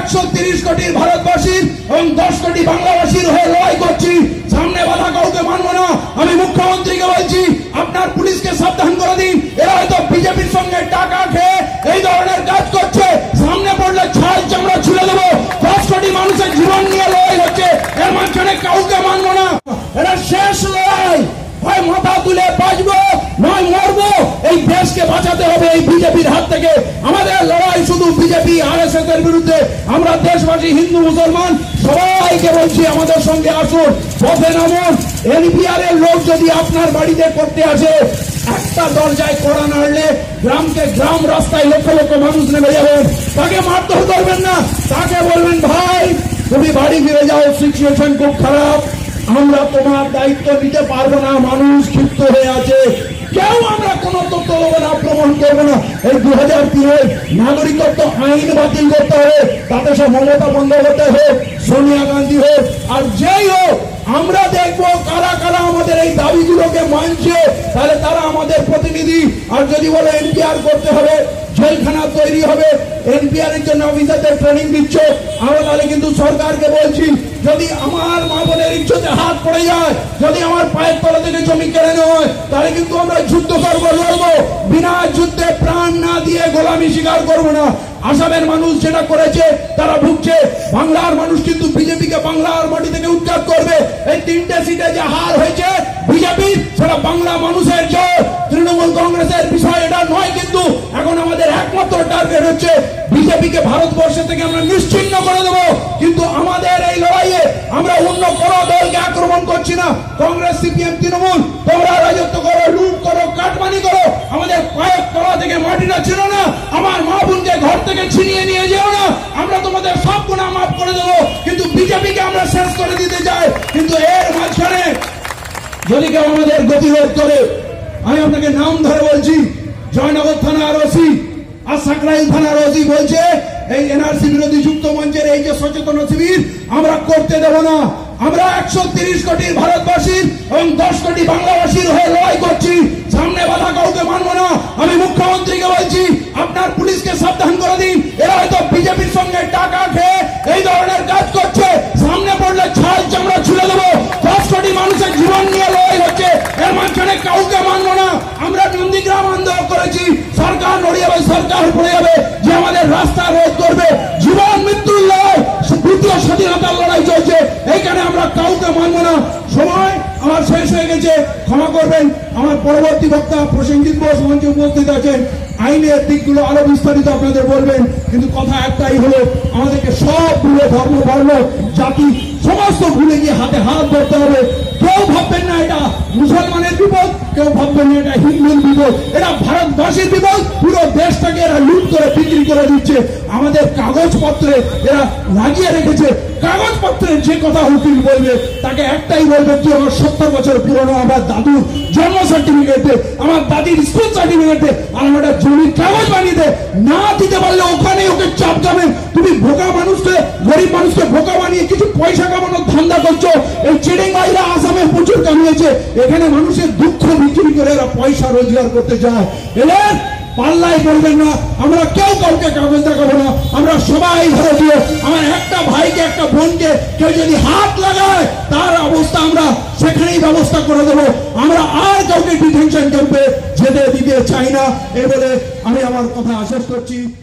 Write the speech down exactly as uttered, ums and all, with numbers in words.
একশো তিরিশ কোটির ভারতবাসীর এবং দশ কোটি বাংলাভাষীর হয়ে লড়াই করছি। সামনে বাধা কাউকে মানব না। আমি মুখ্যমন্ত্রীকে বলছি, আপনার পুলিশকে সাবধান করে দিন। এরা হয়তো বিজেপির সঙ্গে টাকা খেয়ে এই ধরনের কাজ করছে। সামনে পড়লে ছাল চামড়া ছুড়ে দেবো। দশ কোটি মানুষের জীবন নিয়ে লড়াই হচ্ছে, এর মাঝখানে কাউকে মানব না। এটা শেষ লড়াই, হয় মাথা তুলে বাঁচবো নয় মরবো। এই দেশকে বাঁচাতে হবে এই বিজেপির হাত থেকে। আমাদের লড়াই শুধু বিজেপি আরএসএস এর বিরুদ্ধে। আমরা দেশবাসী হিন্দু মুসলমান সবাইকে বলছি, আমাদের সঙ্গে আসুন, পথে নামুন। এনপিআর এর লোক যদি আপনার বাড়িতে করতে আসে, একটা দরজায় কড়া নাড়লে গ্রামকে গ্রাম রাস্তায় লক্ষ লক্ষ মানুষ নেমে যাবেন। তাকে মারধর করবেন না, তাকে বলবেন ভাই তুমি বাড়ি ফিরে যাও, সিচুয়েশন খুব খারাপ, আমরা তোমার দায়িত্ব নিতে পারবো না, মানুষ ক্ষিপ্ত হয়ে আছে। কেউ আমরা কোন তথ্য দেবো না, আক্রমণ করবো না। এই দু হাজার তিনের নাগরিকত্ব আইন বাতিল করতে হবে, তাতে সব মমতা বন্দ্যোপাধ্যায় হোক, সোনিয়া গান্ধী হোক, আর যেই হোক, আমরা দেখবো কারা কারা আমাদের এই দাবিগুলোকে মানছে, তাহলে তারা আমাদের প্রতিনিধি। আর যদি বলে এনপিআর করতে হবে, জেলখানা তৈরি হবে, এনপিআর এর জন্য অফিসারদের ট্রেনিং দিচ্ছ, আমরা তাহলে কিন্তু সরকারকে বলছি, যদি আমার মা বোনের ইচ্ছাতে হাত পড়ে যায়, যদি আমার পায়ের তলা থেকে জমি কেড়ে নেওয়া হয়, তাহলে কিন্তু আমরা যুদ্ধ করবো, লড়বো। বিনা যুদ্ধে প্রাণ না দিয়ে গোলামি স্বীকার করবো না। আসামের মানুষ যেটা করেছে তারা ভুগছে, বাংলার মানুষ কিন্তু বিজেপিকে বাংলার মাটি থেকে উৎখাত করবে। এই তিনটে সিটে যে হার হয়েছে বিজেপি, সেটা বাংলা মানুষের জয়। তৃণমূল কংগ্রেসের বিষয় এটা নয়, কিন্তু এখন আমাদের একমাত্র টার্গেট হচ্ছে বিজেপিকে ভারতবর্ষ থেকে আমরা নিশ্চিহ্ন করে দেবো। কিন্তু আমাদের এই লড়াইয়ে আমরা অন্য কোনো দলকে আক্রমণ করছি না। কংগ্রেস, সিপিএম, তৃণমূল, তোমরা রাজত্ব করো, লুট করো, কাটমানি করো, আমাদের পায়ের তলা থেকে মাটিটা ছিল না। আমার মা বোনকে ঘর থেকে ছিনিয়ে নিয়ে যেও না, আমরা তোমাদের সব গুনাহ মাফ করে দেবো। কিন্তু বিজেপিকে আমরা শেষ করে দিতে চাই। কিন্তু এর মাঝখানে যদি কেউ আমাদের গতিরোধ করে, আমি আপনাকে নাম ধরে বলছি, জয়নগর থানার ওসি আর সাকরাইল থানার ওসি বলছে এই এনআরসি বিরোধী যুক্ত মঞ্চের এই যে সচেতন শিবির আমরা করতে দেব না। আমরা একশো তিরিশ কোটির ভারতবাসীর এবং দশ কোটি বাংলাভাষীর হয়ে লড়াই করছি। সামনে বাধা কাউকে মানব না। আমি মুখ্যমন্ত্রীকে বলছি, আপনার পুলিশকে সাবধান করে দিন। এরা হয়তো বিজেপির সঙ্গে টাকা খেয়ে এই ধরনের কাজ করছে। সামনে পড়লে ছাল চামড়া ছুড়ে দেবো। দশ কোটি মানুষের জীবন নিয়ে লড়াই হচ্ছে, এর মাঝখানে কাউকে মানব না। আমরা নন্দীগ্রাম আন্দোলন করেছি, সরকার নড়ে যাবে, সরকার পড়ে যাবে, যে আমাদের রাস্তা রোধ করবে। জীবন মৃত্যুর লড়াই, দ্বিতীয় স্বাধীনতার লড়াই চলছে, এইখানে আমরা কাউকে মানব না। সময় আমার শেষ হয়ে গেছে, ক্ষমা করবেন। আমার পরবর্তী বক্তা প্রসেনজিৎ বোস মঞ্চে উপস্থিত আছেন, আইনের দিকগুলো আরো বিস্তারিত আপনাদের বলবেন। কিন্তু কথা একটাই হলো, আমাদেরকে সব ভুলে, ধর্ম, বর্ণ, জাতি সমস্ত ভুলে গিয়ে হাতে হাত ধরতে হবে। কেউ ভাববেন না এটা মুসলমানের বিপদ, কেউ ভাববেন না এটা হিন্দুর বিপদ, এটা ভারতবাসীর বিপদ। পুরো দেশটাকে এরা লুট করে বিক্রি করে দিচ্ছে। আমাদের কাগজপত্রে এরা লাগিয়ে রেখেছে, কাগজপত্রে যে কথা উকিল বলবে তাকে একটাই বলবে, তুই আমার সত্তর বছর পুরনো আমার দাদুর জন্ম সার্টিফিকেটে, আমার দাদির স্কুল সার্টিফিকেটে আর আমার একটা জমির কাগজ বানিয়ে দে। না দিতে পারলে ওখানে ওকে চাপ যাবে। তুমি বোকা মানুষকে, গরিব মানুষকে বোকা বানিয়ে কিছু পয়সা কামানোর ধান্দা করছো। এই চিড়িংবাইরা আসামে প্রচুর কামিয়েছে, এখানে মানুষের দুঃখ বিক্রি করে এরা পয়সা রোজগার করতে চায়। এদের পাল্লাই করবেন না। আমরা কেউ কাউকে কাগজ দেখাবো না, আমরা সবাই ভারতীয়। আমার একটা ভাইকে, একটা বোনকে কেউ যদি হাত লাগায়, তার অবস্থা আমরা সেখানেই ব্যবস্থা করে দেবো। আমরা আর কাউকে ডিটেনশন ক্যাম্পে যেতে দিতে চাই না। এই বলে আমি আমার কথা শেষ করছি।